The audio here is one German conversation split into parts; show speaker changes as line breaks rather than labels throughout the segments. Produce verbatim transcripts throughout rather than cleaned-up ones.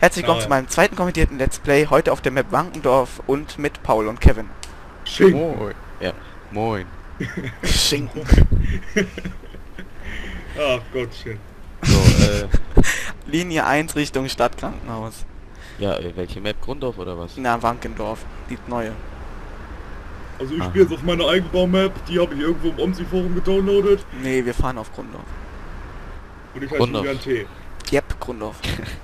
Herzlich willkommen
Nein.
zu meinem zweiten kommentierten Let's Play, heute auf der Map Wankendorf und mit Paul und Kevin.
Schinken.
Moin. Ja, moin.
Schinken.
Ach Gottchen.
So, äh,
Linie eins Richtung Stadtkrankenhaus.
ja, äh, welche Map? Grundorf oder was?
Na, Wankendorf, die neue.
Also ich
Aha.
spiele jetzt auf meiner Eigenbau-Map, die habe ich irgendwo im Omsi-Forum gedownloadet.
Nee, wir fahren auf Grundorf.
Und ich heiße
Grundorf.
Julian T.
Yep, Grundorf.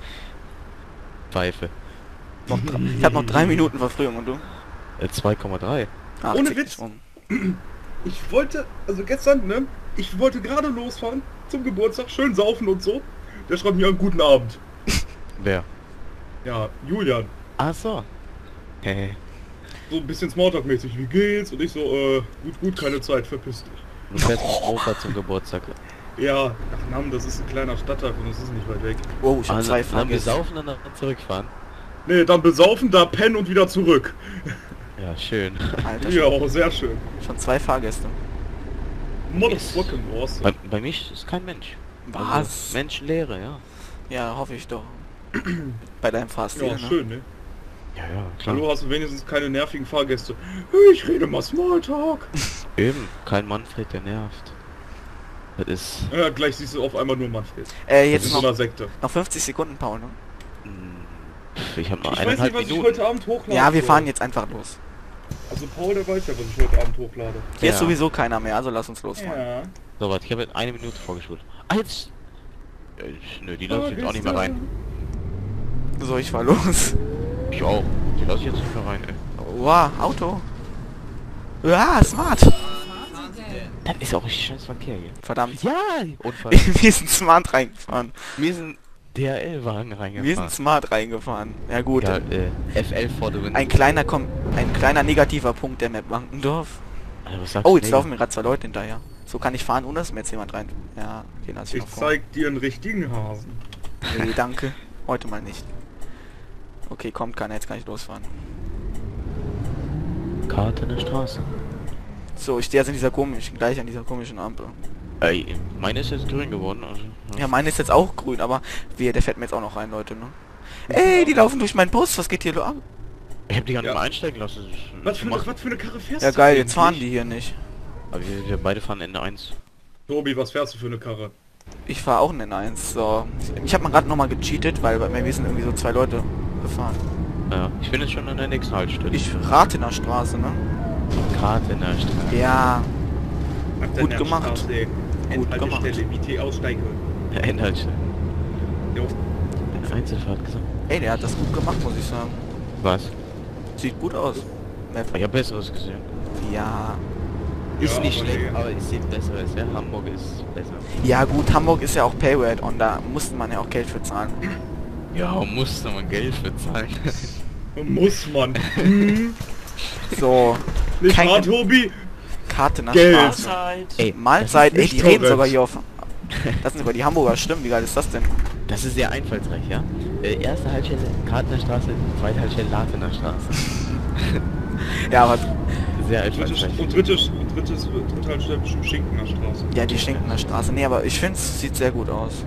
Pfeife.
Noch dr- ich habe noch drei Minuten Verfrühung und du?
Äh, zwei Komma drei.
Ach,
Ohne
zick
Witz.
dich um.
Ich wollte, also gestern, ne? Ich wollte gerade losfahren zum Geburtstag, schön saufen und so. Der schreibt mir einen guten Abend.
Wer?
Ja, Julian.
Ach so. Hey.
So ein bisschen Smalltalk-mäßig, wie geht's? Und ich so, äh, gut, gut, keine Zeit, verpiss dich.
Du fährst mit Opa zum Geburtstag.
Ja, ach Nam, das ist ein kleiner Stadtteil von uns, ist nicht weit weg.
Oh, ich habe
Also,
zwei
dann wir
Fahrgäste.
saufen und dann zurückfahren.
Nee, dann besaufen, da pennen und wieder zurück.
Ja, schön.
Alter,
Ja,
schon,
auch sehr schön.
schon zwei Fahrgäste.
Motherfucking was.
Bei, bei mir ist kein Mensch.
Was?
Also, Menschenleere, ja.
Ja, hoffe ich doch. Bei deinem Fahrstil,
Ja,
ne?
schön, ne?
Ja, ja, klar.
Hallo, hast du wenigstens keine nervigen Fahrgäste? Ich rede mal Smalltalk.
Eben, kein Manfred, der nervt. Das ist...
Ja, gleich siehst du auf einmal nur Manfred.
Äh,
In
jetzt
so
noch,
einer Sekte.
noch fünfzig Sekunden, Paul, ne?
mh, Ich habe noch
Ich weiß nicht,
eineinhalb
was ich
Minuten.
heute Abend hochlade.
Ja, wir
soll.
fahren jetzt einfach los.
Also Paul, der weiß ja, was ich heute Abend hochlade.
Hier ist
Ja.
sowieso keiner mehr, also lass uns losfahren.
Ja.
So, warte, ich habe eine Minute vorgespult. Ah, jetzt... Äh, nö, die lasse ich jetzt auch nicht mehr rein.
So, ich fahr los.
Ich auch. Die lasse ich jetzt nicht mehr rein, ey.
Wow, Auto. Ja, smart.
Das ist auch richtig scheiß Verkehr hier.
Verdammt.
Ja, Unfall.
Wir sind smart reingefahren.
Wir sind D H L-Wagen
Wir sind
reingefahren.
smart reingefahren. Ja gut.
Ja, äh, F L vor der
Ein kleiner Kom ein kleiner negativer Punkt der Map Wankendorf.
Also, was sagst
Oh,
du,
jetzt
Digga?
laufen mir gerade zwei Leute hinterher. So kann ich fahren, ohne dass mir jetzt jemand rein... Ja, den lasse ich
Ich
noch vor.
zeig dir einen richtigen Hasen.
Nee, danke. Heute mal nicht. Okay, kommt keiner, jetzt kann ich losfahren.
Karte in der Straße.
So, ich stehe jetzt in dieser komischen, gleich an dieser komischen Ampel.
Ey, meine ist jetzt grün geworden, also...
Ja, meine ist jetzt auch grün, aber wir, der fährt mir jetzt auch noch rein, Leute, ne? Ey, die laufen durch meinen Bus, was geht hier ab?
Ich hab die gar nicht
Ja.
mal einsteigen lassen. Das ist-
Was für,
das
eine,
macht-
was für eine Karre fährst
Ja
du
geil, jetzt fahren
eigentlich?
die hier nicht.
Aber wir, wir beide fahren Ende eins.
Tobi, was fährst du für eine Karre?
Ich fahre auch einen N eins, so. Ich habe mal gerade nochmal gecheatet, weil bei mir sind irgendwie so zwei Leute gefahren.
Ja, ich bin jetzt schon an der nächsten Haltestelle.
Ich rate in der Straße, ne?
Karte in der Straße.
Ja,
Ach,
Gut
dann
gemacht.
Straße,
Gut gemacht.
Endhaltestelle, I T aussteigen.
Ja, Endhaltestelle.
Jo.
Eine Einzelfahrt gesagt.
ey, der hat das gut gemacht, muss ich sagen.
Was?
Sieht gut aus. Map.
Ich hab Besseres gesehen.
Ja.
Ist
Ja,
nicht
aber
schlecht,
nee.
aber ich sehe Besseres. Ja, Hamburg ist besser.
Ja gut, Hamburg ist ja auch Payword und da musste man ja auch Geld für zahlen.
Ja, musste man Geld bezahlen.
Muss man. Hm.
So,
Nicht
Kein-
wahr, Tobi?
Karte nach
Geld.
Straße.
Ey,
Mahlzeit, ey,
nicht
die reden
korrekt.
sogar hier auf... Das sind sogar die Hamburger Stimmen, wie geil ist das denn?
das ist sehr einfallsreich, ja? Äh, erste Haltestelle Kartener Straße, zweite Haltestelle Latener Straße.
Ja, aber...
Sehr
Drittes,
einfallsreich.
und drittes, und drittes, dritte Haltestelle bestimmt Schinkener Straße.
Ja, die Schinkener Straße. Nee, aber ich finde es sieht sehr gut aus.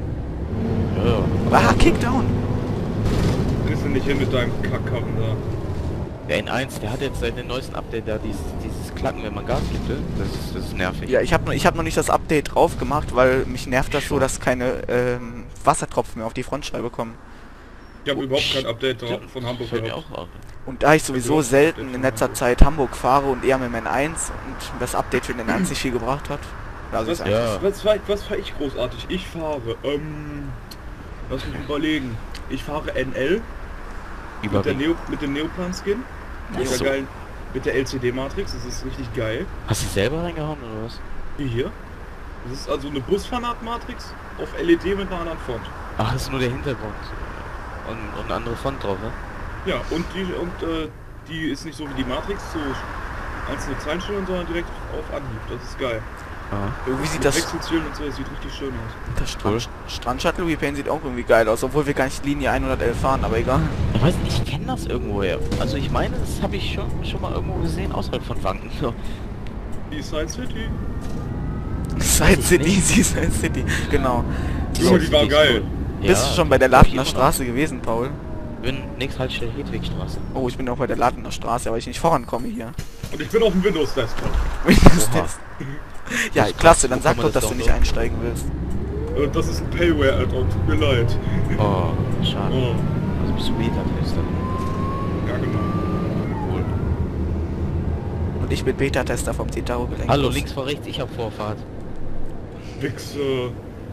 Ja,
Ah, Kickdown!
Kriegst du nicht hin mit deinem Kackkarren da.
der N eins, der hat jetzt seit dem neuesten Update da dieses, dieses Klacken, wenn man Gas gibt, ne? das ist, das ist nervig.
Ja, ich habe noch, ich hab noch nicht das Update drauf gemacht, weil mich nervt das so, dass keine ähm, Wassertropfen mehr auf die Frontscheibe kommen.
Ich habe überhaupt kein Update da
Stimmt,
von Hamburg
fällt mir
gehabt.
auch auf.
Und da ich sowieso
Ja,
selten
Update
in
von
letzter
Hamburg.
Zeit Hamburg fahre und eher mit dem N eins und das Update für den N eins nicht viel gebracht hat. Also
Was,
ist
Ja.
einfach-
was, fahr, was fahre ich großartig? Ich fahre, ähm, lass mich überlegen. Ich fahre N L mit, der
Überwiegend.
Neo, mit dem Neoplan-Skin. Mit,
Ach so.
der geilen- mit der L C D-Matrix, das ist richtig geil.
Hast du selber reingehauen oder was?
Wie hier. Das ist also eine Busfanat-Matrix auf L E D mit einer anderen Font.
Ach, das ist nur der Hintergrund. Und, und eine andere Font drauf, ne?
Ja, und die und äh, die ist nicht so wie die Matrix, so einzelne Zeilenstellen, sondern direkt auf Anhieb. Das ist geil.
Aha.
Irgendwie sieht
Mit
das,
Wechselzielen und so, das sieht richtig schön aus.
das Strand, Strandshuttle Repaint sieht auch irgendwie geil aus, obwohl wir gar nicht Linie hundertelf fahren, aber egal.
Ich weiß nicht, ich kenne das irgendwoher. Also ich meine, das habe ich schon, schon mal irgendwo gesehen, außerhalb von Wanken. So.
Eastside City.
Side
ich
City,
nicht.
Seaside City, genau.
Junge, die war geil.
Bist du schon bei der Latener Straße gewesen, Paul?
bin nächst Haltestelle Hedwigstraße.
Oh, ich bin auch bei der Ladener Straße, weil ich nicht vorankomme hier.
Und ich bin auf dem Windows-Desktop.
Windows
Oha.
Test. Ja,
Das
klasse,
passt.
dann
Wo
sag
kann
doch,
man das
dass du nicht
downloaden?
einsteigen willst.
Und das ist ein Payware-Add-on, tut mir leid.
Oh, schade.
Oh,
Also bist du Beta-Tester.
ja genau.
Cool.
Und ich bin Beta-Tester vom Citaro Gelenk.
Hallo, links vor rechts, ich hab Vorfahrt.
Wichse.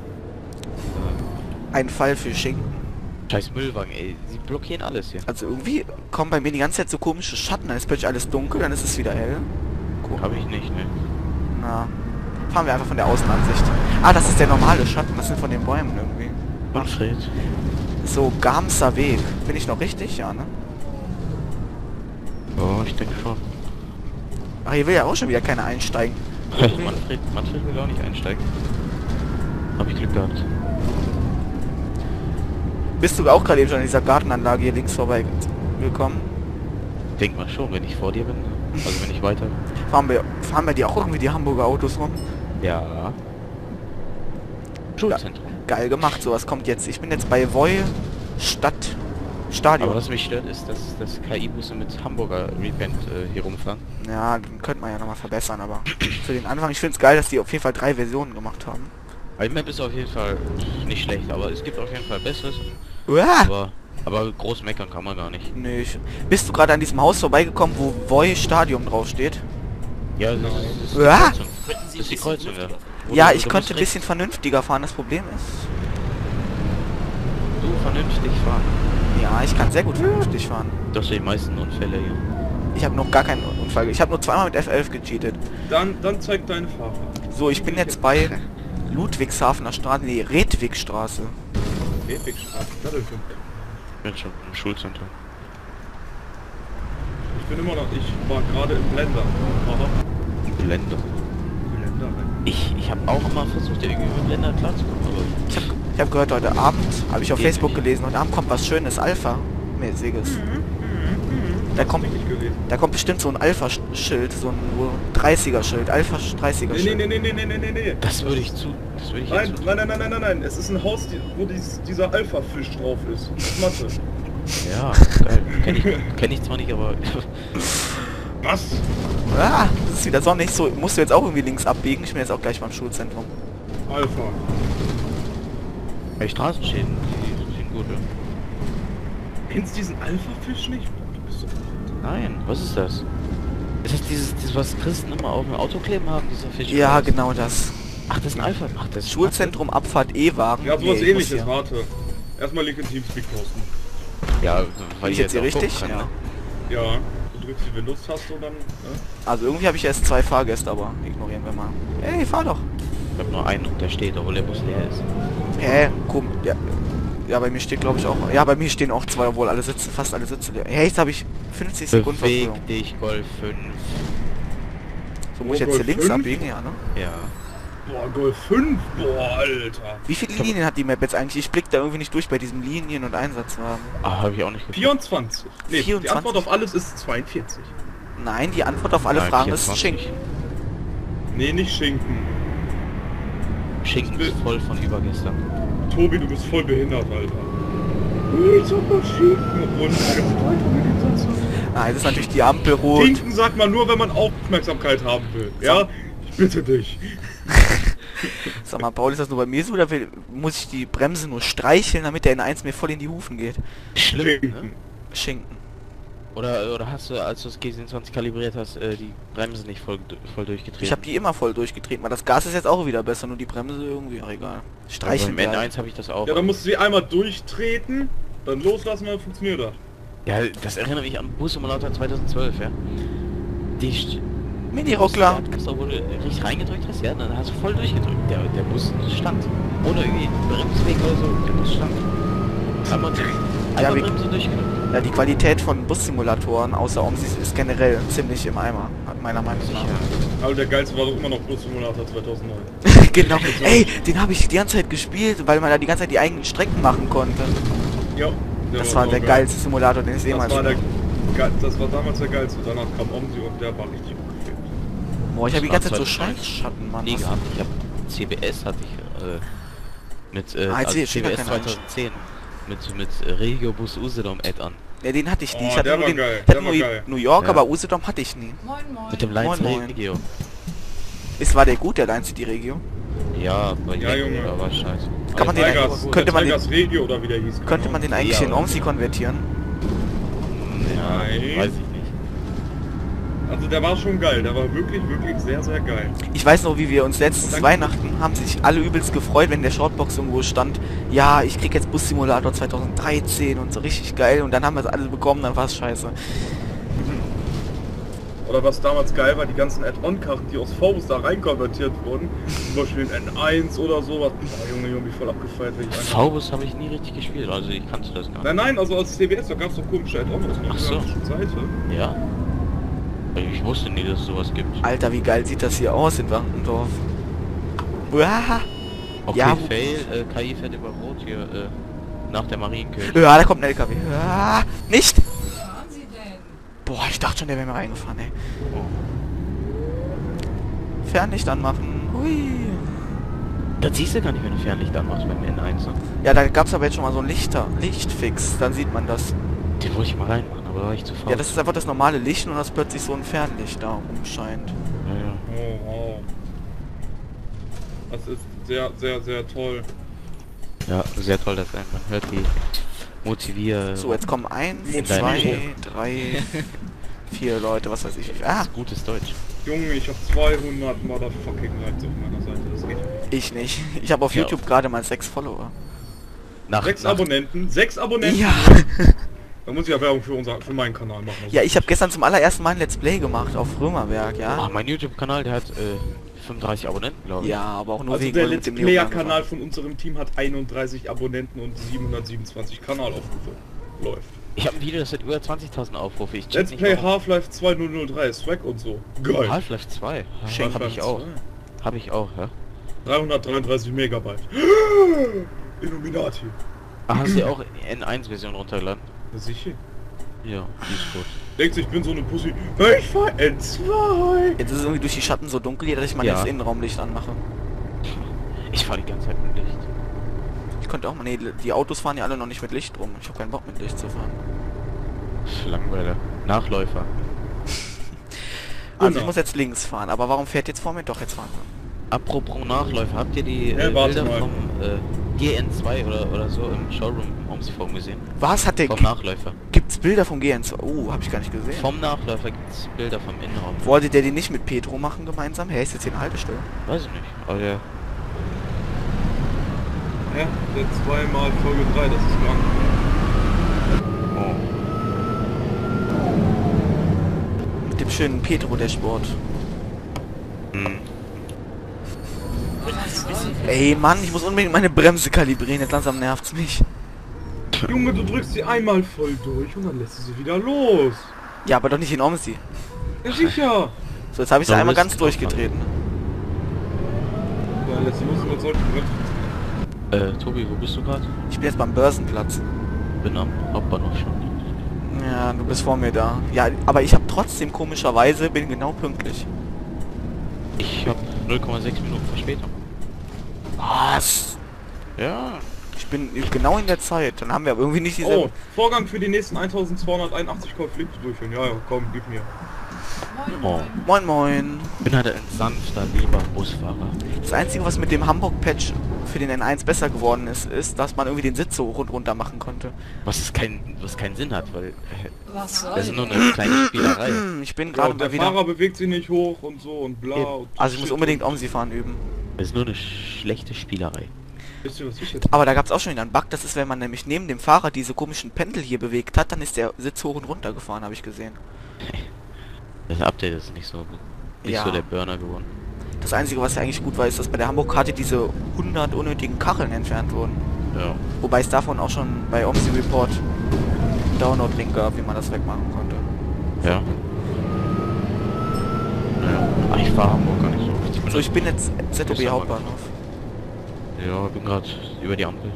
Ein Fall für Schinken.
Scheiß Müllwagen, ey. Sie blockieren alles hier.
Also irgendwie kommen bei mir die ganze Zeit so komische Schatten, dann ist plötzlich alles dunkel, dann ist es wieder hell. Cool.
Hab ich nicht, ne?
Na, fahren wir einfach von der Außenansicht. Ah, das ist der normale Schatten, das sind von den Bäumen irgendwie.
Manfred.
So, Gamser Weg. Bin ich noch richtig? Ja, ne?
Oh, ich denke schon.
Ach, hier will ja auch schon wieder keiner einsteigen.
Manfred, Manfred will auch nicht einsteigen. Hab ich Glück gehabt.
Bist du auch gerade eben schon an dieser Gartenanlage hier links vorbei gekommen?
Denk mal schon, wenn ich vor dir bin. Also wenn ich weiter.
Fahren wir, fahren wir die auch irgendwie die Hamburger Autos rum?
Ja. Schulzentrum.
Geil gemacht, sowas kommt jetzt. Ich bin jetzt bei Voi Stadt Stadion.
Aber was mich stört ist, dass, dass K I-Busse mit Hamburger Repent äh, hier rumfahren.
Ja, den könnte man ja nochmal verbessern, aber für den Anfang, ich finde es geil, dass die auf jeden Fall drei Versionen gemacht haben.
Die Map ist auf jeden Fall nicht schlecht, aber es gibt auf jeden Fall Besseres.
Uah!
Aber, aber groß meckern kann man gar nicht.
Nö, ich, bist du gerade an diesem Haus vorbeigekommen, wo Voi Stadion draufsteht?
Ja, das ist,
Uah!
das ist, das ist die Kreuzung, ja. Wo
Ja,
du-
ich
du
könnte
musst
ein bisschen vernünftiger fahren, das Problem ist...
recht- Du vernünftig fahren.
Ja, ich kann sehr gut vernünftig fahren.
Das sind die meisten Unfälle hier.
Ich habe noch gar keinen Unfall. ge- Ich habe nur zweimal mit F elf gecheatet.
Dann, dann zeig deine Fahrer.
So, ich bin jetzt bei Ludwigshafener Straße, nee, Redwigstraße.
Hedwigstraße, Dattelfunk.
Ich bin schon im Schulzentrum.
Ich bin immer noch, ich war gerade im Blender. Aha.
Blender.
Blender, ne?
Ich, ich habe auch immer versucht, irgendwie mit Blender klarzukommen, aber
Ich habe ich hab gehört, heute Abend, habe ich auf
Geht
Facebook
nicht.
gelesen, heute Abend kommt was Schönes, Alpha-mäßiges. Da kommt,
Richtig gelesen.
da kommt bestimmt so ein Alpha-Schild, so ein dreißiger-Schild,
Nee, nee,
Alpha-dreißiger-Schild.
nee, nee, nee, nee, nee, nee, nee.
das würde ich zu. Das würde ich
Nein,
jetzt
nein, nein, nein, nein, nein, nein. Es ist ein Haus, die- wo dies, dieser Alpha-Fisch drauf ist. Das Mathe.
Ja, geil. Kenn ich, kenn ich zwar nicht, aber
Was?
Ah, das ist wieder sonnig, so musst du jetzt auch irgendwie links abbiegen. Ich bin jetzt auch gleich beim Schulzentrum.
Alpha.
die Straßenschäden, die sind gut, ja.
Kennst du diesen Alpha-Fisch nicht? Du bist so...
Nein, was ist das? Ist das dieses, dieses was Christen immer auf dem Auto kleben haben, dieser Fisch?
Ja, genau das.
Ach, das ist ein Alpha. Ach, das ist
Schulzentrum, Abfahrt, E-Wagen.
Ja, sowas
Nee, ich muss
ähnliches,
hier-
warte. Erstmal Link in Teamspeak posten.
Ja,
Bin
weil
ich
ihr
jetzt hier
auch gucken
richtig?
kann,
Ja.
ne?
Ja, du drückst die Windows-Taste und dann... Ne?
Also irgendwie habe ich erst zwei Fahrgäste, aber ignorieren wir mal. Ey, fahr doch.
Ich hab nur einen und der steht, obwohl der Bus leer ist.
Hä? Komm, ja. Ja, bei mir steht glaube ich auch... Ja, bei mir stehen auch zwei, obwohl alle Sitze, fast alle Sitze leer. Hey, jetzt habe ich fünfzig Sekunden Verfügung.
Beweg dich, Golf fünf.
So, muss ich jetzt hier
Golf
links
fünf?
abbiegen, ja, ne?
Ja.
Boah, Golf fünf, boah, Alter.
Wie viele Linien hat die Map jetzt eigentlich? Ich blick da irgendwie nicht durch bei diesem Linien- und Einsatzwagen.
Ah, habe ich auch nicht gefunden.
vierundzwanzig. Nee, die
vierundzwanzig?
Antwort auf alles ist zweiundvierzig.
Nein, die Antwort auf alle
Nein,
Fragen ist
vierundzwanzig.
Schinken.
Nee, nicht Schinken.
Schinken ist voll von übergestern.
Tobi, du bist voll behindert, Alter. Ich sag mal Schinken, obwohl ich die ganze Zeit mit dem Satz habe.
Nein, das ist natürlich die Ampel rot.
Schinken sagt man nur, wenn man Aufmerksamkeit haben will. Ja? Ich bitte dich.
Sag mal, Paul, ist das nur bei mir so oder will, muss ich die Bremse nur streicheln, damit der N eins mir voll in die Hufen geht?
Schlimm, ne?
Schinken.
Schinken.
Oder, oder hast du, als du das G siebenundzwanzig kalibriert hast, äh, die Bremse nicht voll, voll durchgetreten?
Ich habe die immer voll durchgetreten, weil das Gas ist jetzt auch wieder besser, nur die Bremse irgendwie, ach egal.
Also
Streicheln
im
wir
N
halt.
eins habe ich das auch.
Ja, dann musst du sie einmal durchtreten, dann loslassen, dann funktioniert das.
Ja, das erinnert mich an Bus Simulator zweitausendzwölf, ja. Die St-
Mini-Ruckler.
Kannst du, wo du richtig reingedrückt hast, ja, dann hast du voll durchgedrückt. Der, der Bus stand. Ohne irgendwie Bremsweg oder so, der Bus stand. Einmal,
Ja,
einmal
wie-
Bremse durchgedrückt.
Ja, die Qualität von Bussimulatoren außer Omsis ist generell ziemlich im Eimer, meiner Meinung nach.
Sicher.
Aber der geilste war doch immer noch Bus Simulator zweitausendneun.
Genau. Ey, den habe ich die ganze Zeit gespielt, weil man da die ganze Zeit die eigenen Strecken machen konnte.
Ja. der
Das war der
so
geilste Simulator, den ich
Das
jemals
war, der,
spiele.
ge- das war damals der geilste. Danach kam Omsi und der war richtig gut gefilmt.
Boah, ich habe die ganze Zeit so
Das war
Scheißschatten, Mann.
Nie
Was-
gehabt. Ich habe C B S hatte ich äh, mit äh,
Ah,
also
C- C B S
C B S
keine
zweitausendzehn mit, mit Regiobus Usedom Add-on.
Ja, den hatte ich nie.
Oh,
ich hatte
der
nur
war
den,
geil,
ich hatte
der
nur
war geil.
New York,
Ja.
aber Usedom hatte ich nie.
Moin moin.
Mit dem Lions
Moin, moin.
Regio.
Ist war der gut, der Line City Regio?
Ja, bei
Ja,
Lenk,
Junge.
aber scheiße.
Kann man den
Tigers,
eigentlich-
der
könnte man den-
Tigers Regio oder wie der hieß.
Könnte
genau.
man den eigentlich
Ja,
in
aber-
Omsi konvertieren?
Ja,
Nein.
weiß ich nicht.
Also der war schon geil, der war wirklich, wirklich sehr, sehr geil.
Ich weiß noch, wie wir uns letztes
Danke.
Weihnachten haben sich alle übelst gefreut, wenn der Shortbox irgendwo stand. Ja, ich krieg jetzt Bus Simulator zweitausenddreizehn und so richtig geil. Und dann haben wir es alle bekommen, dann war es scheiße.
Oder was damals geil war, die ganzen Add-on-Karten, die aus V-Bus da rein konvertiert wurden. Zum Beispiel in N eins oder sowas. Oh, Junge, Junge, wie voll abgefeiert wenn ich einfach-
V-Bus habe ich nie richtig gespielt, also ich kannte das gar nicht.
Nein, nein, also als C B S, da gab es doch komische Add-on aus einer
Ach so.
gigantischen Seite.
Ja? Ich wusste nie, dass es sowas gibt.
Alter, wie geil sieht das hier aus in Wankendorf. Uah.
Okay,
Ja,
Fail, äh, K I fährt über Rot hier, äh, nach der Marienkirche.
Ja, da kommt ein L K W. Ah, nicht!
Fahren Sie denn?
Boah, ich dachte schon, der wäre mir reingefahren, ey.
Oh.
Fernlicht anmachen. Hui.
Das siehst du gar nicht, wenn du Fernlicht anmachst beim N eins. Ne?
Ja, da gab's aber jetzt schon mal so ein Lichter, Lichtfix, dann sieht man das.
Den wollte ich mal reinmachen, aber da war ich zu faul.
Ja, das ist einfach das normale Licht und das plötzlich so ein Fernlicht da rumscheint.
Ja, ja.
Oh, wow. Das ist sehr, sehr, sehr toll.
Ja, sehr toll, dass man hört die Motivier...
So, jetzt kommen eins,
In deinem
zwei,
Show.
drei, vier Leute, was weiß ich. Ah,
Das ist gutes Deutsch.
Junge, ich habe zweihundert motherfucking Likes auf meiner Seite. Das geht.
ich nicht. Ich habe auf
Ja.
YouTube gerade mal sechs Follower.
Nach,
Sechs
nach,
Abonnenten, sechs Abonnenten.
Ja.
Da muss ich ja Werbung für, unser, für meinen Kanal machen. Also
Ja, ich habe gestern zum allerersten Mal ein Let's Play gemacht auf Römerberg, ja.
Ah, mein YouTube-Kanal, der hat äh, fünfunddreißig Abonnenten, glaube ich.
Ja, aber auch nur
Also
wegen
der
mit
Let's
dem Neo
Player-Kanal von unserem Team hat einunddreißig Abonnenten und siebenhundertsiebenundzwanzig Kanalaufrufe. Läuft.
Ich habe ein Video, das hat über zwanzigtausend Aufrufe. Ich check
Let's
nicht,
Play
warum.
Half-Life zweitausenddrei, Swag und so. Geil.
Half-Life zwei.
Schenk
Habe ich auch. Habe ich auch, ja.
dreihundertdreiunddreißig Megabyte. Illuminati.
Ah, hast du auch N eins Version runtergeladen?
Ja, sicher.
Ja, die ist gut.
Denkst du, ich bin so eine Pussy? Ich fahr N zwei.
Jetzt ist es irgendwie durch die Schatten so dunkel hier, dass ich mal
Ja.
das Innenraumlicht anmache.
Ich fahre die ganze Zeit mit Licht.
Ich könnte auch mal... Nee, die Autos fahren ja alle noch nicht mit Licht rum. Ich habe keinen Bock mit Licht zu fahren.
Langweiler. Nachläufer.
Also
Genau.
ich muss jetzt links fahren. Aber warum fährt jetzt vor mir? Doch, jetzt fahren wir.
Apropos Nachläufer, habt ihr die
Ja,
äh,
warte
Bilder
mal.
vom äh, G N zwei oder, oder so im Showroom im Omsiform gesehen?
Was hat der...
Vom Nachläufer.
Gibt's Bilder vom G N zwei? Oh, habe ich gar nicht gesehen.
Vom Nachläufer gibt es Bilder vom Innenraum.
Wollte der die nicht mit Petro machen gemeinsam? Hä, ist jetzt hier eine Haltestelle?
Weiß ich nicht. Aber der...
Ja, der zweimal Folge drei, das ist krank.
Oh.
Mit dem schönen Petro-Dashboard.
Hm.
Ey, Mann, ich muss unbedingt meine Bremse kalibrieren. Jetzt langsam nervt's mich.
Junge, du drückst sie einmal voll durch und dann lässt du sie wieder los.
Ja, aber doch nicht in Omsi.
Ja, sicher.
So, jetzt habe ich sie
So,
einmal
das
ganz
ist
durchgetreten.
Dann lässt sie los und dann sollte die Bremse.
Äh, Tobi, wo bist du gerade?
Ich bin jetzt beim Börsenplatz.
Bin am Hauptbahnhof schon.
Ja, du bist vor mir da. Ja, aber ich habe trotzdem komischerweise, bin genau pünktlich.
Ich habe null Komma sechs Minuten Verspätung.
Was?
Ja.
Ich bin genau in der Zeit. Dann haben wir aber irgendwie nicht diese...
Oh, Vorgang für die nächsten eintausendzweihunderteinundachtzig Konflikte durchführen. Ja, ja, komm, gib mir.
Oh.
Moin moin.
Bin halt ein sanfter, lieber Busfahrer.
Das Einzige, was mit dem Hamburg-Patch für den N eins besser geworden ist, ist, dass man irgendwie den Sitz so hoch und runter machen konnte.
Was es kein, was keinen Sinn hat, weil äh,
Was
das
soll
ist nur eine kleine Spielerei.
Ich bin
Ja,
gerade
und der
mal wieder...
Fahrer bewegt sich nicht hoch und so und bla.
Eben.
Und
Also ich muss
shit
unbedingt
und-
Omsi fahren üben.
Das ist nur eine schlechte Spielerei.
Wisst ihr, was ich jetzt...
Aber da gab es auch schon wieder einen Bug, das ist, wenn man nämlich neben dem Fahrer diese komischen Pendel hier bewegt hat, dann ist der Sitz hoch und runter gefahren, habe ich gesehen.
Das Update ist nicht so nicht
Ja.
so der Burner geworden.
Das Einzige, was ja eigentlich gut war, ist, dass bei der Hamburg-Karte diese hundert unnötigen Kacheln entfernt wurden.
Ja.
Wobei es davon auch schon bei Omsi Report einen Download-Link gab, wie man das wegmachen konnte.
Ja. Ja. Ach, ich fahre Hamburg gar nicht so oft. Ich bin
So, ich bin jetzt Z O
Ist
B
aber-
Hauptbahnhof.
Ja, bin gerade über die Ampel.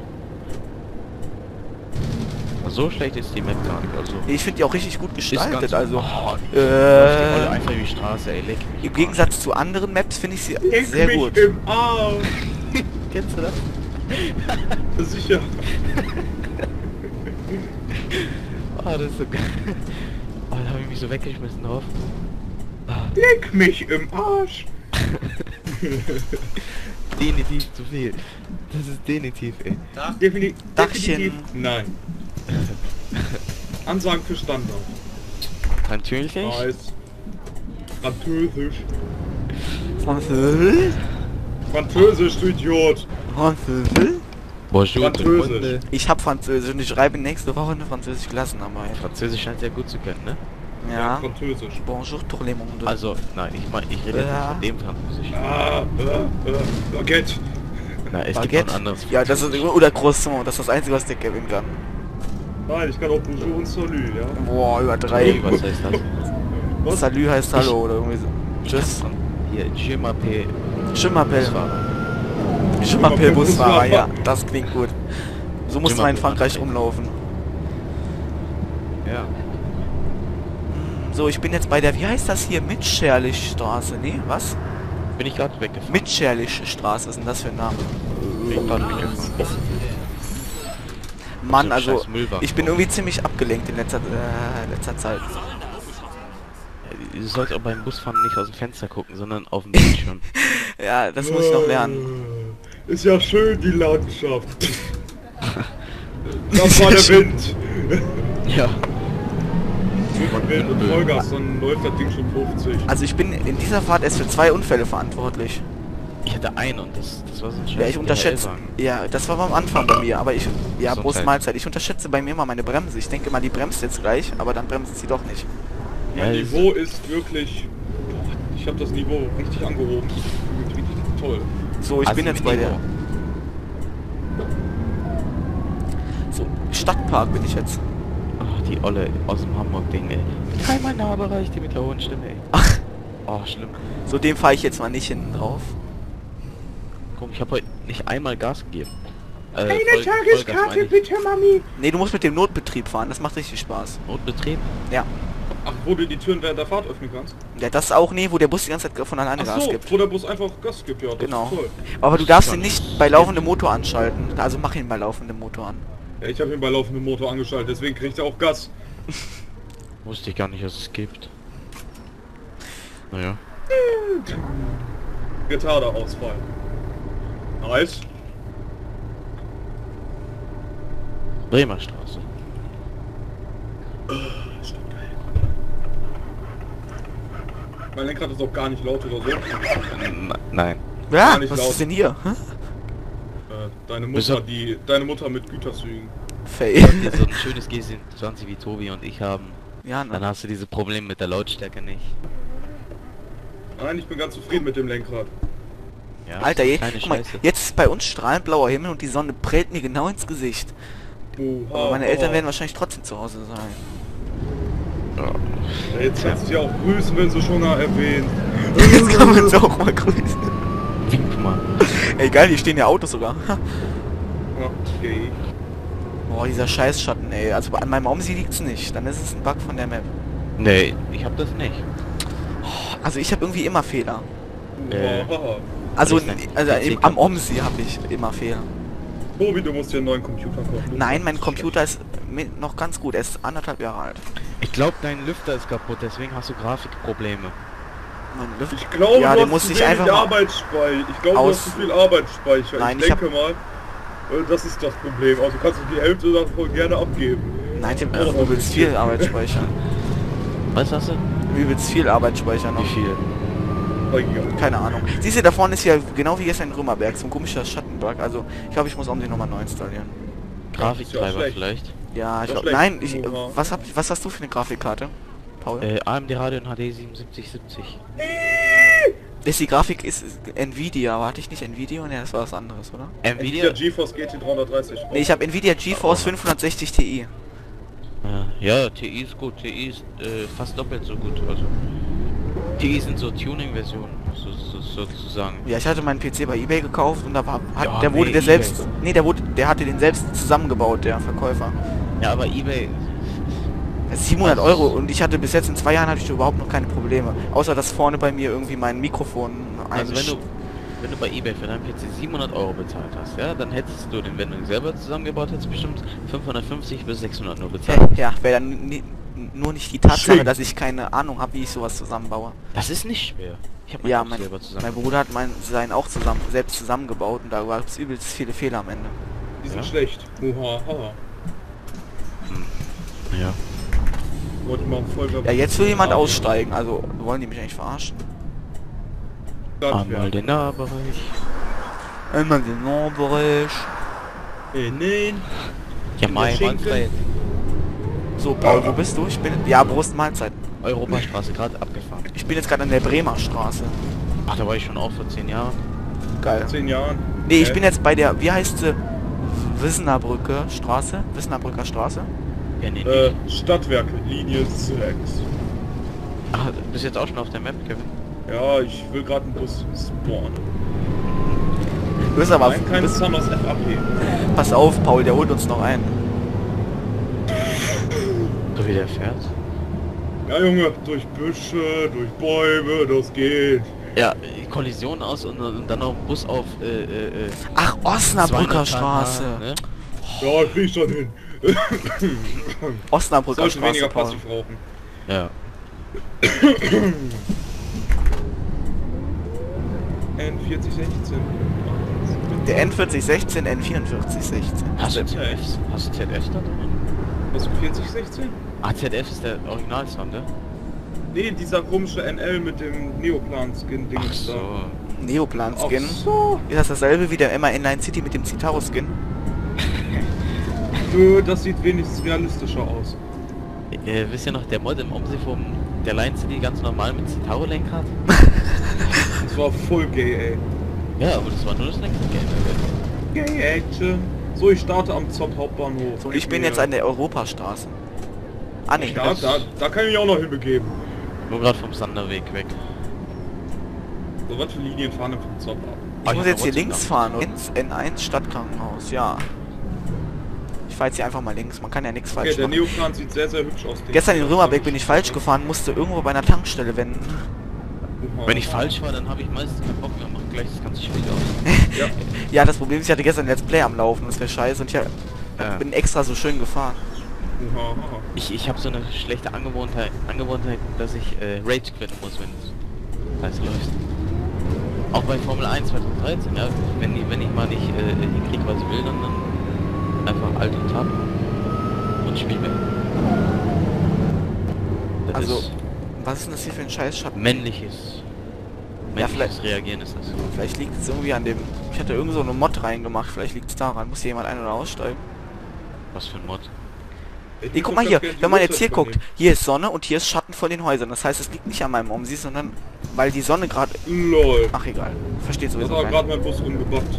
So schlecht ist die Map gar nicht, also...
Ich finde die auch richtig gut
ist
gestaltet,
ganz-
also...
Oh, die Rolle
Äh,
einfach über die Straße, ey, leck mich.
Im Gegensatz zu anderen Maps finde ich sie
Leg
sehr
mich
gut.
im Arm.
Kennst du das?
Sicher.
Oh, das ist so geil. Oh, da habe ich mich so weggeschmissen drauf.
Leck mich im Arsch!
Definitiv zu viel. Das ist definitiv, ey.
Defini
Dachchen.
definitiv nein. Ansagen für Standard.
Natürlich.
Nice. Französisch.
Französisch?
Französisch, du Idiot.
Französisch?
Bonjour,
Französisch.
Freunde.
Ich hab Französisch und ich schreibe nächste Woche eine Französische Klassenarbeit.
Französisch scheint sehr gut zu können, ne?
Ja.
Französisch.
Bonjour tout le monde.
Also, nein, ich meine, ich rede jetzt
Ja.
nicht von dem Französisch.
Ah, äh, äh, Baguette.
Na, es gibt noch
Baguette?
ein anderes
Ja, das ist oder Croissant, das ist das Einzige, was der Kevin kann.
Nein, ich kann auch Bonjour und Salut, ja.
Boah, über
Hey,
drei.
was heißt das?
Was?
Salü heißt Hallo oder irgendwie so.
Ich kann
Tschüss.
von hier, je m'appelle
Je m'appelle.
Busfahrer.
Je m'appelle Busfahrer,
Busfahrer.
ja. Das klingt gut. So muss
Je
man in
m'appelle
Frankreich
Manfred.
rumlaufen.
Ja.
So, ich bin jetzt bei der, wie heißt das hier? Mitscherlich-Straße. Nee, was?
Bin ich gerade weggefahren.
Mitscherlich-Straße, was ist denn das für ein Name?
Bin ich gerade weggefahren.
Mann,
So ein
also,
scheiß Müllwagen.
ich bin irgendwie ziemlich abgelenkt in letzter, äh, letzter Zeit.
Du sollst auch beim Busfahren nicht aus dem Fenster gucken, sondern auf dem Bildschirm.
Ja, das muss ich noch lernen.
Ist ja schön, die Landschaft. Das war der Wind.
Ja.
Mit Wind und Vollgas, dann läuft das Ding schon fünfzig.
Also ich bin in dieser Fahrt erst für zwei Unfälle verantwortlich.
Ich hatte einen und das, das war so ein scheiß
Ja, ich unterschätze. Ja, das war am Anfang bei mir, aber ich... Ja,
Gesundheit.
Prost Mahlzeit. Ich unterschätze bei mir immer meine Bremse. Ich denke mal, die bremst jetzt gleich, aber dann bremst sie doch nicht.
Ja,
Mein
das-
Niveau ist wirklich... Ich habe das Niveau richtig angehoben. Richtig toll.
So, ich
Also
bin jetzt
mit
bei der...
Niveau.
So, Stadtpark bin ich jetzt.
Ach, die Olle aus dem Hamburg-Ding, ey. Kein mein Nahbereich, die mit der hohen Stimme, ey.
Ach,
Oh, schlimm.
so dem fahre ich jetzt mal nicht hinten drauf.
Guck, ich habe heute nicht einmal Gas gegeben. Äh,
Eine
Voll-
Tageskarte
Vollgas meine ich.
bitte, Mami.
Nee, du musst mit dem Notbetrieb fahren, das macht richtig Spaß.
Notbetrieb?
Ja.
Ach, wo du die Türen während der Fahrt öffnen kannst?
Ja, das auch, nee, wo der Bus die ganze Zeit von alleine
Ach
Gas
so,
gibt.
wo der Bus einfach Gas gibt, ja, das
Genau.
ist toll.
Aber du darfst ihn nicht bei laufendem Motor anschalten. Also mach ihn bei laufendem Motor an.
Ja, ich habe ihn bei laufendem Motor angeschaltet, deswegen kriegt er auch Gas.
Wusste ich gar nicht, dass es gibt. Naja.
Retarder-Ausfall. Nice.
Bremer Straße.
Mein Lenkrad ist auch gar nicht laut oder so. Äh,
N nein.
Ja,
nicht
was
laut.
ist denn hier? Hä?
deine
Bis
Mutter,
auf-
die... Deine Mutter mit Güterzügen.
Fail.
Wenn wir so ein schönes G zwanzig wie Tobi und ich haben,
Ja,
dann
ne?
hast du diese Probleme mit der Lautstärke nicht.
Nein, ich bin ganz zufrieden mit dem Lenkrad.
Ja,
Alter, je,
keine
guck mal,
Scheiße.
jetzt ist bei uns strahlend blauer Himmel und die Sonne prellt mir genau ins Gesicht.
Oha,
Aber meine Eltern
oha.
werden wahrscheinlich trotzdem zu Hause sein.
Ja.
Ja, jetzt kannst du sie auch grüßen, wenn sie schon mal erwähnt.
Jetzt kann man uns auch mal grüßen.
Wink mal.
Ey, geil, hier stehen ja Autos sogar.
Okay.
Boah, dieser Scheißschatten, ey. Also an meinem Omsi liegt's nicht. Dann ist es ein Bug von der Map.
Nee, ich hab das nicht.
Also ich habe irgendwie immer Fehler.
Äh.
Oha.
Also,
Ist dein
also
P C
im, am
kaputt?
Omsi habe ich immer Fehler.
Tobi, du musst dir einen neuen Computer kaufen.
Nein, mein Computer ist mit noch ganz gut. Er ist anderthalb Jahre alt.
Ich glaube, dein Lüfter ist kaputt, deswegen hast du Grafikprobleme.
Mein Lüfter.
Ich glaube,
Ja,
du
den
hast
muss
zu
ich
wenig
einfach mal
Arbeitsspeicher. Ich glaube, du
aus-
hast zu viel Arbeitsspeicher.
Nein,
ich
ich hab-
denke mal, äh, das ist das Problem. Also kannst du die Hälfte davon gerne abgeben.
Nein, ich habe übelst viel Arbeitsspeicher.
Was hast du?
Übelst viel Arbeitsspeicher noch.
Wie viel?
Oh, ja.
Keine Ahnung. Siehst du, da vorne ist ja genau wie gestern in Römerberg so ein komischer Schattenbug. Also ich glaube, ich muss Omsi nochmal neu installieren.
Grafiktreiber
schlecht.
vielleicht?
Ja, ich
Das
glaube.
ist
Nein,
schlecht.
ich,
Oha.
was, hab, was hast du für eine Grafikkarte, Paul?
Äh, A M D Radeon H D siebenundsiebzig siebzig.
Ist die Grafik ist ist Nvidia, aber hatte ich nicht Nvidia? Ne, das war was anderes, oder?
Nvidia
Nvidia?
GeForce G T dreihundertdreißig.
Ne, ich habe Nvidia GeForce fünfhundertsechzig Ti.
Ja, ja, T I ist gut. T I ist äh, fast doppelt so gut. Also T I sind so Tuning-Versionen, so, so, sozusagen.
Ja, ich hatte meinen P C bei eBay gekauft und da war, hat,
Ja,
der wurde
nee,
der
eBay.
selbst, nee, der wurde, der hatte den selbst zusammengebaut, der Verkäufer.
Ja, aber eBay.
Das ist siebenhundert Euro und ich hatte bis jetzt in zwei Jahren hatte ich überhaupt noch keine Probleme. Außer dass vorne bei mir irgendwie mein Mikrofon
Also wenn du wenn du bei eBay für deinen P C siebenhundert Euro bezahlt hast, ja, dann hättest du den, wenn du ihn selber zusammengebaut hättest, bestimmt fünfhundertfünfzig bis sechshundert nur bezahlt.
Ja, wäre dann ni nur nicht die Tatsache,
Schick.
dass ich keine Ahnung habe, wie ich sowas zusammenbaue.
Das ist nicht schwer. Ich habe
Ja,
auch
mein,
selber zusammen.
mein Bruder hat mein, seinen auch zusammen, selbst zusammengebaut und da gab es übelst viele Fehler am Ende.
Die sind
Ja.
schlecht. Uha,
Ja.
Wollte mal voll
Ja, jetzt will jemand aussteigen, also wollen die mich eigentlich verarschen?
Einmal den Nahbereich.
Einmal den Nordbereich.
Äh, nein.
Ja, mein
Schinken.
Manfred.
So, Paul, wo bist du? Ich bin... Ja, Brust Mahlzeit.
Europastraße gerade abgefahren.
Ich bin jetzt gerade an der Bremer Straße.
Ach, da war ich schon auch vor zehn Jahren.
Geil.
Zehn Jahren.
Nee, ich
Äh,
bin jetzt bei der... Wie heißt sie? Wissenerbrücke Straße? Wissenerbrücker Straße?
Ja, nee,
Äh,
nicht.
Stadtwerke, Linie sechs.
Ach, du bist jetzt auch schon auf der Map, Kevin?
Ja, ich will gerade einen Bus spawnen.
Du bist aber...
Nein,
Du
kein
bist,
Summers F A P.
pass auf, Paul, der holt uns noch ein.
So wie der fährt.
Ja, Junge, durch Büsche, durch Bäume, das geht.
Ja, Kollision aus und, und dann noch ein Bus auf äh, äh, äh,
Ach, Osnabrücker
zweihundert
Straße.
Ne?
Ja, krieg ich schon hin.
Osnabrücker
Sollte
Straße,
weniger
Paul.
passiv rauchen.
Ja.
N vierzig sechzehn.
Der N vierzig sechzehn, N vierundvierzig sechzehn.
Hast du
Ja,
Z F? Hast du Z F da drin?
Was, vierzig sechzehn?
Ah, Z F ist der Originalsound, ne?
Nee, dieser komische N L mit dem Neoplan-Skin-Ding
Ach
ist
so.
da.
Neoplan-Skin.
Ach so.
Ist das dasselbe wie der M A N neun City mit dem Citaro-Skin?
Nö, das sieht wenigstens realistischer aus.
Äh, wisst ihr noch, der Mod im Omsi vom der Line City ganz normal mit Citaro-Lenkrad?
Das war voll gay, ey.
Ja, aber das war nur das Lenkrad.
Gay Action. So, ich starte am Zopp Hauptbahnhof.
So, und ich bin jetzt an der Europastraße. Ah, nee.
Ja, da, da kann ich mich auch noch hinbegeben.
Nur gerade vom Sanderweg weg.
So, was für Linien fahren denn vom Zopp ab?
Ich
Ah,
muss
ja,
jetzt hier
trotzdem
links
noch.
fahren. Ins N eins Stadtkrankenhaus, ja. Ich fahre jetzt hier einfach mal links. Man kann ja nichts
Okay,
falsch
der
machen.
Neoplan sieht sehr, sehr hübsch aus.
Gestern in Römerbeck bin ich falsch gefahren, musste irgendwo bei einer Tankstelle wenden.
Oha.
Wenn ich falsch war, dann habe ich meistens keinen Bock mehr, macht gleich das ganze Spiel aus.
Ja,
Ja, das Problem ist, ich hatte gestern ein Let's Play am Laufen, das wäre scheiße und ich hab-
Ja.
bin extra so schön gefahren.
oha.
Ich, ich habe so eine schlechte Angewohnheit, Angewohnheit, dass ich äh, Rage quitten muss, wenn es heiß läuft. Auch bei Formel eins zweitausenddreizehn, ja. Wenn, ich- wenn ich mal nicht äh, hinkriege, was ich will, dann, dann einfach Alt und Tab und Spiel mehr. Das
Also,
ist
was ist denn das hier für ein Scheißschatten?
männliches,
Ja,
männliches
vielleicht-
Reagieren ist das.
Vielleicht liegt es irgendwie an dem... Ich hatte irgend so eine Mod reingemacht, vielleicht liegt es daran. Muss hier jemand ein- oder aussteigen?
Was für ein Mod.
Ich
Nee,
würd
guck
doch
mal hier,
ganz gerne die
wenn man jetzt hier
Uhrzeit
guckt,
übernehmen.
hier ist Sonne und hier ist Schatten von den Häusern. Das heißt, es liegt nicht an meinem Omsi, sondern weil die Sonne gerade...
Lol.
Ach egal, versteht
Das
sowieso
war
keiner.
gerade mein Bus umgebracht.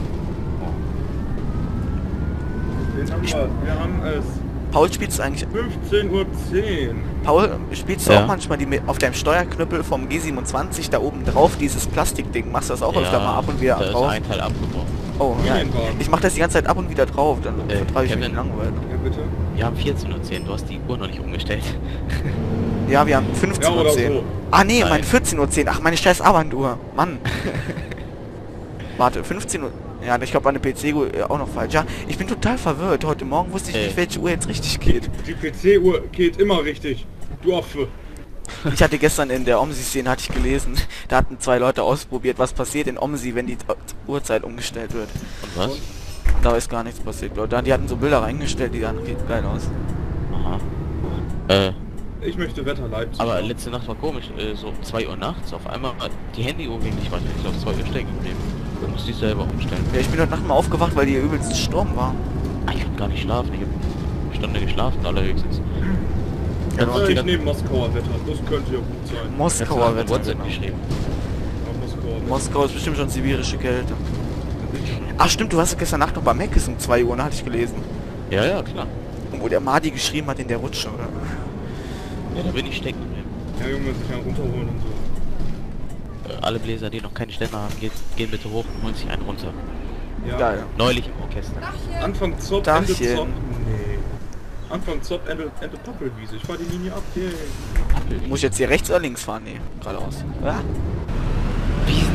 Den haben wir. Wir haben es
Paul, spielst du eigentlich...
fünfzehn Uhr zehn.
Paul, spielst du
Ja.
auch manchmal die mit auf deinem Steuerknüppel vom G siebenundzwanzig da oben drauf, dieses Plastikding? Machst du das auch öfter mal ab und wieder
da ist
drauf?
ein Teil abgebrochen.
Oh, ja.
Linienwagen.
Ich mach das die ganze Zeit ab und wieder drauf, dann
Äh,
vertreibe ich mich
Kevin.
langweilig.
Ja, bitte?
Wir haben vierzehn Uhr zehn, du hast die Uhr noch nicht umgestellt.
Ja, wir haben fünfzehn
Ja,
Uhr
oder
zehn.
so.
Ah nee,
Nein.
mein vierzehn Uhr zehn. Ach, meine scheiß Armbanduhr. Mann. Warte, fünfzehn Uhr. Ja, ich glaube, meine P C-Uhr auch noch falsch. Ja, ich bin total verwirrt. Heute Morgen wusste ich
Äh.
nicht, welche Uhr jetzt richtig geht.
Die P C-Uhr geht immer richtig. Du Affe.
Ich hatte gestern in der Omsi-Szene, hatte ich gelesen, da hatten zwei Leute ausprobiert, was passiert in Omsi, wenn die Uhrzeit umgestellt wird.
Und was?
Da ist gar nichts passiert, Leute. Die hatten so Bilder reingestellt, die sahen richtig geil aus.
Aha. Äh,
Ich möchte Wetter Leipzig.
aber letzte Nacht war komisch, äh, so um zwei Uhr nachts, auf einmal war die Handyuhr ging nicht weiter, ich auf zwei Uhr stecken geblieben. Du musst dich selber umstellen.
Ja, ich bin heute Nacht mal aufgewacht, weil hier übelst Sturm war.
Ah, ich hab gar nicht schlafen, ich hab eine Stunde geschlafen allerhöchstens.
Ja,
Dann
ja,
hat sie
ich
dann,
nehme Moskauer Wetter. Das könnte ja gut sein.
Moskauer
hat
Wetter.
WhatsApp
genau.
geschrieben.
Ja, Moskauer Wetter.
Moskau ist bestimmt schon sibirische Kälte. Ach stimmt, du hast gestern Nacht noch bei Meckes um zwei Uhr, ne, hatte ich gelesen.
Ja, ja, klar.
Wo der Madi geschrieben hat in der Rutsche, oder?
Ja, da bin ich stecken geblieben.
Ja, Junge, sich einen runterholen und so.
Äh, alle Bläser, die noch keine Ständer haben, geht, gehen bitte hoch und holen sich einen runter.
Ja.
Geil.
Neulich im Orchester.
Dachchen.
Anfang Zopp, Ende
Dachchen.
Zopp. Nee. Anfang Zopp, Ende, Ende Pappelwiese. Ich fahr die Linie ab. Yay.
Muss ich jetzt hier rechts oder links fahren? Nee, geradeaus. Ja?
Wiesenhof.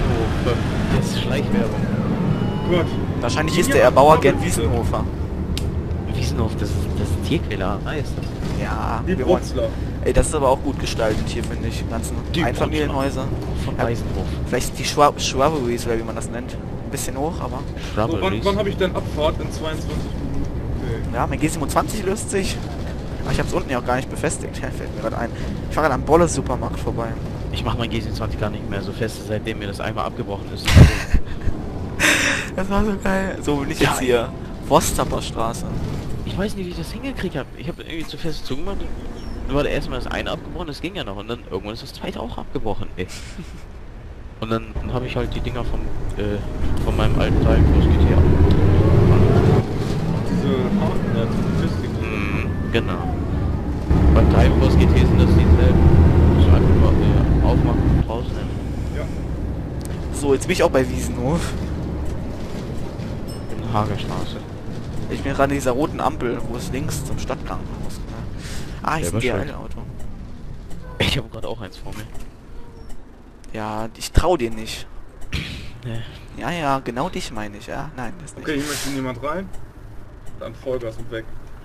Hilfe. Das ist Schleichwerbung.
Gott.
Wahrscheinlich ist
Ja,
der Erbauer gern
Doppelwiese.
Wiesenhofer.
Wiesenhof, das ist, das ist Tierquälerei, ist das?
Ja,
Die
wir wollen...
Brutzler.
Ey, das ist aber auch gut gestaltet hier, finde ich. Die ganzen
Die
Einfamilienhäuser.
Von
Ja,
Weisenhof.
vielleicht die Schwab Shrubberies, oder wie man das nennt. Ein bisschen hoch, aber...
So, wann
Shrubberies.
wann habe ich denn Abfahrt? In zweiundzwanzig Minuten? Okay.
Ja, mein G siebenundzwanzig löst sich. Ach, ich hab's unten ja auch gar nicht befestigt. Ja, fällt mir gerade ein. Ich fahre gerade am Bolle Supermarkt vorbei.
Ich mache mein G siebenundzwanzig gar nicht mehr so fest, seitdem mir das einmal abgebrochen ist.
Das war so geil. So bin ich
Ja,
jetzt hier. Vostapper Straße.
Ich weiß nicht, wie ich das hingekriegt habe. Ich habe irgendwie zu fest zugemacht. Dann war der erstmal das eine abgebrochen, das ging ja noch. Und dann irgendwann ist das zweite auch abgebrochen, ey. Und dann, dann habe ich halt die Dinger vom, äh, von meinem alten Teil Kurs G T abgebrochen.
Diese Haken da, diese Befestigung.
Mhm, genau. Beim Timekurs G T sind das dieselben. So einfach mal äh, aufmachen und rausnehmen.
Ja.
So, jetzt bin ich auch bei Wiesenhof.
In Hagerstraße.
Ich bin gerade in dieser roten Ampel, wo es links zum Stadtkrankenhaus geht. Ah, ich
Selber
sehe
schuld.
ein Auto.
Ich habe gerade auch eins vor mir.
Ja, ich trau dir nicht.
Nee.
Ja, ja, genau dich meine ich, ja. Nein, das nicht.
Okay, hier möchte niemand rein. Dann Vollgas und weg.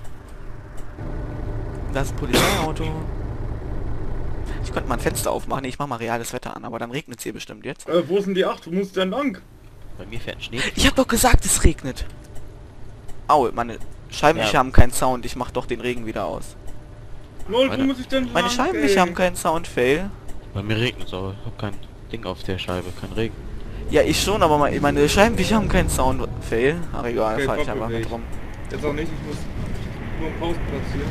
Das ist ein Polizeiauto. Ich könnte mal ein Fenster aufmachen. Nee, ich mach mal reales Wetter an, aber dann regnet es hier bestimmt jetzt.
Äh, wo ist denn die acht? Wo muss denn lang?
Bei mir fährt ein Schnee.
Ich habe doch gesagt, es regnet. Au, meine Scheibenwischer
Ja.
haben keinen Sound. Ich mach doch den Regen wieder aus.
Lol, wo
Meine-
muss ich denn lang?
Meine Scheibenwischer
ey?
haben keinen Sound, Fail.
Bei mir regnet es, aber ich habe kein Ding auf der Scheibe, kein Regen.
Ja, ich schon, aber mein- meine Scheibenwischer haben keinen Sound, Fail. Ach egal,
Okay,
fahr ich
komm,
einfach
beweg.
mit rum.
Jetzt auch nicht, ich muss nur einen Pausenplatz hier.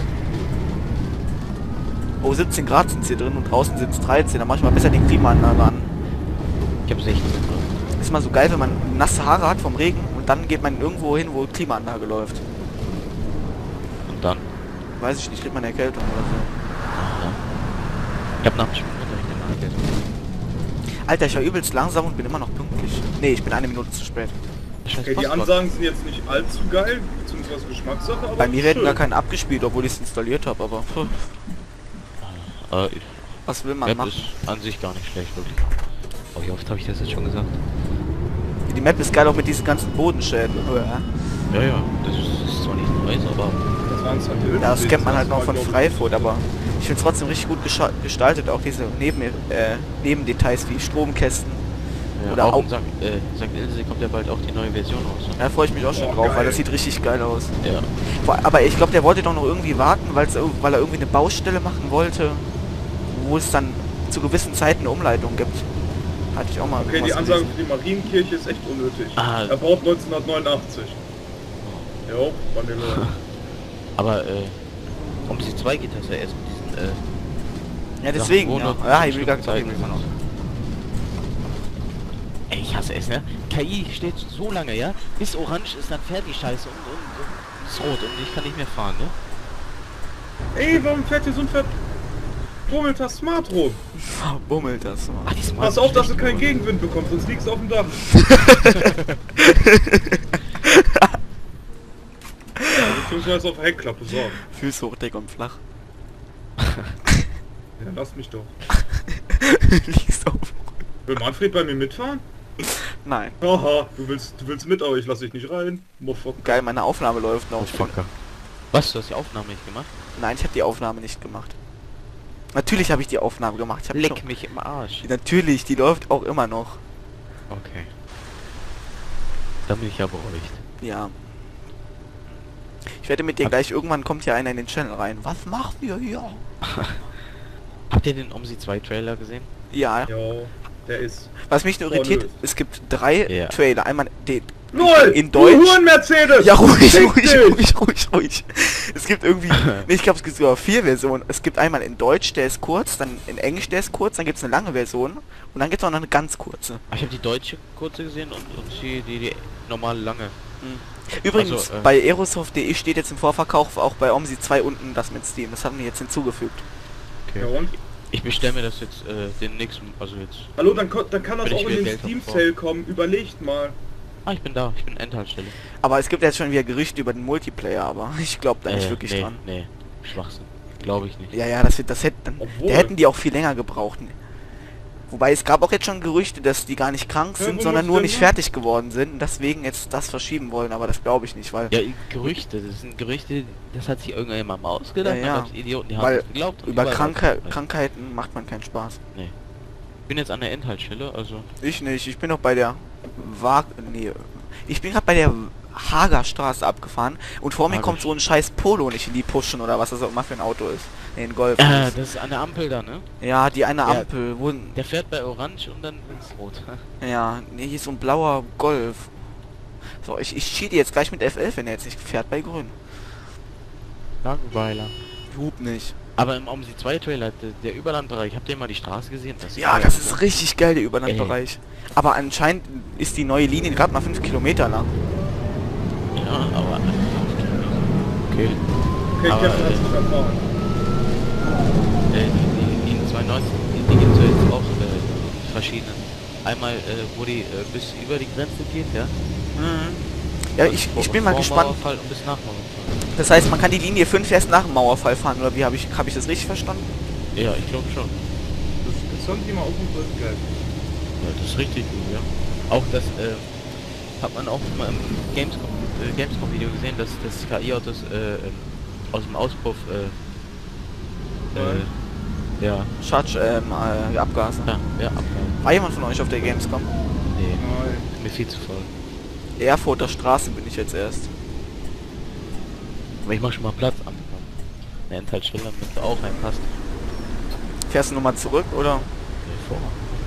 Oh, siebzehn Grad sind hier drin und draußen sind es dreizehn. Da mach ich mal besser die Klimaanlage an.
Ich habe sechzehn Grad.
Ist mal so geil, wenn man nasse Haare hat vom Regen und dann geht man irgendwo hin, wo Klimaanlage läuft.
Und dann?
Weiß ich nicht, kriegt man eine Erkältung oder so.
Ja. Ich habe nach dem Schwimmunterricht immer gegessen.
Alter, ich war übelst langsam und bin immer noch pünktlich. Nee, ich bin eine Minute zu spät.
Scheiß
Okay, die
Postbox.
Ansagen sind jetzt nicht allzu geil, beziehungsweise Geschmackssache, aber
Bei mir werden
schön.
gar keinen abgespielt, obwohl ich es installiert habe, aber pff,
Äh,
was will man
Map
machen?
ist an sich gar nicht schlecht, wirklich. Oh, wie oft habe ich das jetzt schon gesagt?
Die Map ist geil auch mit diesen ganzen Bodenschäden.
Ja, ja, das ist, das ist zwar nicht Neues, aber
Das waren halt
Ja, das kennt man halt noch von Freifurt, aber ich finde es trotzdem richtig gut gescha- gestaltet, auch diese Neben äh, Nebendetails wie Stromkästen.
ja,
Oder
auch
auch-
in Sankt äh, Sankt Ilse kommt ja bald auch die neue Version raus. Ne?
Da freue ich mich auch schon
Oh,
drauf,
geil.
weil das sieht richtig geil aus.
Ja.
Vor- Aber ich glaube, der wollte doch noch irgendwie warten, weil's, ir- weil er irgendwie eine Baustelle machen wollte, wo es dann zu gewissen Zeiten eine Umleitung gibt. Hatte ich auch mal
Okay, die
irgendwas
Ansage
gelesen.
für die Marienkirche ist echt unnötig.
Ah.
Er baut neunzehnhundertneunundachtzig. Jo, Vanille.
Aber äh, um die zwei geht das ja erst mit diesen äh,
Ja, deswegen,
Sachen, wo
ja.
nur
Ja, ich will gar
bestimmte
nicht
Zeiten sind. Ey, ich hasse es, ne? K I steht so lange, ja? Bis orange ist dann fertig, scheiße, und, und, und ist rot und ich kann nicht mehr fahren, ne?
Ey, warum fährt hier so ein verbrummelter Smart rum?
Bummelt das.
Ach, die Smart
Pass auf, dass du
schlecht
keinen
geworden.
Gegenwind bekommst, sonst liegst du auf dem Dach. Ja, beziehungsweise auf der Heckklappe sorgen.
Füße hoch, dick und flach.
Ja, lass mich doch.
Liegst auf.
Will Manfred bei mir mitfahren?
Nein.
Haha, du willst, du willst mit, aber ich lass dich nicht rein. Motherfucker.
Geil, meine Aufnahme läuft noch.
Oh, fucker. Was, du hast die Aufnahme nicht gemacht?
Nein, ich habe die Aufnahme nicht gemacht. Natürlich habe ich die Aufnahme gemacht. Ich hab
Leck
schon-
mich im Arsch.
Natürlich, die läuft auch immer noch.
Okay. Da bin ich ja beruhigt.
Ja. Ich werde mit dir
Hab-
gleich, irgendwann kommt hier einer in den Channel rein. Was macht ihr hier?
Habt ihr den Omsi zwei Trailer gesehen?
Ja.
Jo, der ist.
Was mich nur irritiert,
Voll.
es gibt drei
Ja.
Trailer. Einmal den
Null!
in
Du
Deutsch.
Huren Mercedes!
Ja, ruhig,
Fick
ruhig,
dich!
ruhig, ruhig, ruhig. Es gibt irgendwie, nee, ich glaube, es gibt sogar vier Versionen. Es gibt einmal in Deutsch, der ist kurz, dann in Englisch, der ist kurz, dann gibt es eine lange Version und dann gibt es auch noch eine ganz kurze.
Ah, ich habe die deutsche kurze gesehen und, und die, die, die normale lange.
Übrigens,
Also, äh,
bei aerosoft punkt de steht jetzt im Vorverkauf auch bei Omsi zwei unten das mit Steam. Das haben die jetzt hinzugefügt.
Okay.
Ja, und?
Ich bestelle mir das jetzt äh, den nächsten, also jetzt.
Hallo, dann, ko- dann kann das
Wenn ich
auch
wieder
in den
Geld hab,
Steam
vor.
Sale kommen. Überlegt mal.
Ah, ich bin da, ich bin Endhaltestelle.
Aber es gibt jetzt schon wieder Gerüchte über den Multiplayer, aber ich glaube da nicht
Äh,
wirklich
nee,
dran.
Nee, Schwachsinn. Glaube ich nicht.
Ja, ja, das, wird- das hätten,
Obwohl-
da hätten die auch viel länger gebraucht. Wobei es gab auch jetzt schon Gerüchte, dass die gar nicht krank
Ja,
sind,
wo
sondern
muss
nur
denn
nicht
hin?
fertig geworden sind und deswegen jetzt das verschieben wollen, aber das glaube ich nicht, weil
Ja, Gerüchte, das sind Gerüchte, das hat sich irgendjemand mal ausgedacht,
Ja,
dann
ja.
gab's Idioten, die haben
Weil
das geglaubt. und
über
überall
Kranke
rausgekommen.
Krankheiten macht man keinen Spaß.
Nee. Ich bin jetzt an der Endhaltestelle, also...
Ich nicht, ich bin noch bei der Wag... Nee, ich bin gerade bei der Hagerstraße abgefahren und vor mir
Hager-
kommt so ein scheiß Polo nicht in die pushen oder was das auch immer für ein Auto ist. Nee, ein Golf.
Äh, das ist an der Ampel da, ne?
Ja, die eine
Ja.
Ampel, wo...
Der fährt bei Orange und dann ins Rot.
Ja, nee, hier ist so ein blauer Golf. So, ich, ich cheate jetzt gleich mit F elf, wenn er jetzt nicht fährt bei Grün.
Langweiler.
Hub nicht.
Aber im Omsi zwei Trailer, der, der Überlandbereich, habt ihr mal die Straße gesehen? Das
Ja,
geil,
das
oder?
ist richtig geil, der Überlandbereich. Aber anscheinend ist die neue Linie gerade mal fünf Kilometer lang.
Ja, aber... Okay.
Okay,
Aber,
Kevin hat
äh,
sich erfahren.
Äh, die, die, die zwei neunzehn, die, die gibt's ja jetzt auch äh, verschiedene. Einmal, äh, wo die äh, bis über die Grenze geht, ja?
Mhm. Ja,
Also
ich,
vor-
ich bin mal
vor
gespannt.
Mauerfall und bis nach Mauerfall.
Das heißt, man kann die Linie fünf erst nach dem Mauerfall fahren, oder wie habe ich, hab ich das richtig verstanden?
Ja, ich glaube schon.
Das, das hören die mal ausnahmsweise geil.
Ja, das ist richtig gut, ja. Auch das, äh, hat man auch mal im Gamescom, äh, Gamescom Video gesehen, dass das K I-Autos, äh, ähm, aus dem Auspuff, äh, äh, ja,
Charge, ähm, äh, Abgase.
ja, ja, abgehalten.
War jemand von euch auf der Gamescom?
Nee,
Nein.
mir viel zu voll.
Erfurter Straße bin ich jetzt erst.
Aber ich mach schon mal Platz an. Eine Endhaltestelle, damit da auch reinpasst.
Fährst du nochmal zurück, oder?
Nee, vor.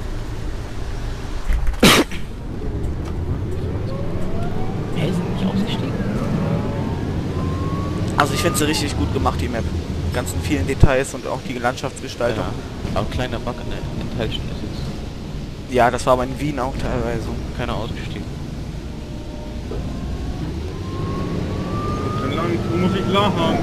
Hä, sind nicht ausgestiegen?
Also ich finde sie richtig gut gemacht, die Map. Die ganzen vielen Details und auch die Landschaftsgestaltung.
Ja. Aber kleiner Bug an der Endhaltestelle ist jetzt
Ja, das war aber in Wien auch teilweise.
keiner ausgestiegen.
Dann lang, wo muss ich lang haben?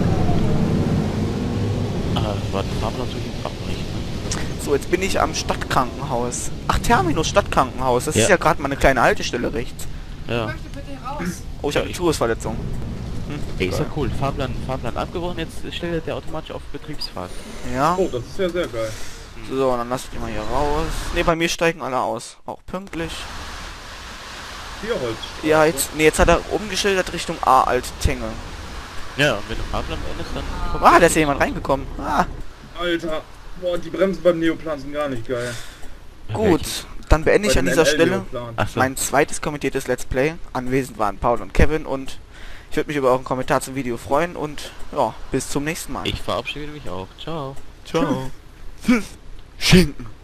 Ah, war der Fahrplan so gut abbrechen, ne?
So, jetzt bin ich am Stadtkrankenhaus. Ach, Terminus Stadtkrankenhaus. Das
Ja.
ist ja gerade mal eine kleine Haltestelle rechts.
Ja.
Möchte bitte raus.
Oh, ich habe eine Touristverletzung.
Ey, ist ja cool. Fahrplan, Fahrplan abgebrochen, jetzt stellt der automatisch auf Betriebsfahrt.
Ja.
Oh, das ist ja sehr geil.
So, dann lass ich die mal hier raus. Ne, bei mir steigen alle aus. Auch pünktlich.
Tierholz.
Ja, jetzt, nee, jetzt hat er umgeschildert Richtung A Alt-Tenge.
Ja, und wenn du Fahrplan beendest, dann... kommt
Ah, da
der
ist ja jemand
Betriebsfahrt.
reingekommen. Ah,
Alter. Boah, die Bremsen beim Neoplan sind gar nicht geil.
gut. Dann beende ich
Bei
an
dem
dieser
N L
Stelle
Neoplan.
Ach so.
mein zweites kommentiertes Let's Play. Anwesend waren Paul und Kevin und ich würde mich über euren Kommentar zum Video freuen und ja, bis zum nächsten Mal.
Ich verabschiede mich auch. Ciao.
Ciao. Schinken.